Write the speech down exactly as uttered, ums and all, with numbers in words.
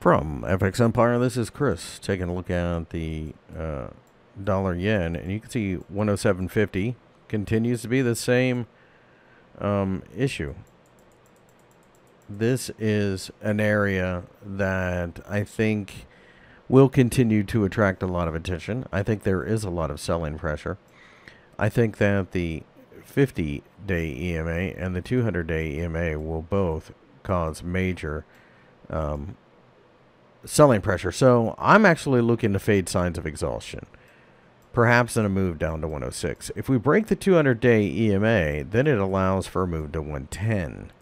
From FXEmpire, this is Chris taking a look at the uh, dollar yen, and you can see one oh seven fifty continues to be the same um, issue. This is an area that I think will continue to attract a lot of attention. I think there is a lot of selling pressure. I think that the fifty day E M A and the two hundred day E M A will both cause major um, selling pressure. So I'm actually looking to fade signs of exhaustion, perhaps in a move down to one oh six. If we break the two hundred day E M A, then it allows for a move to one ten.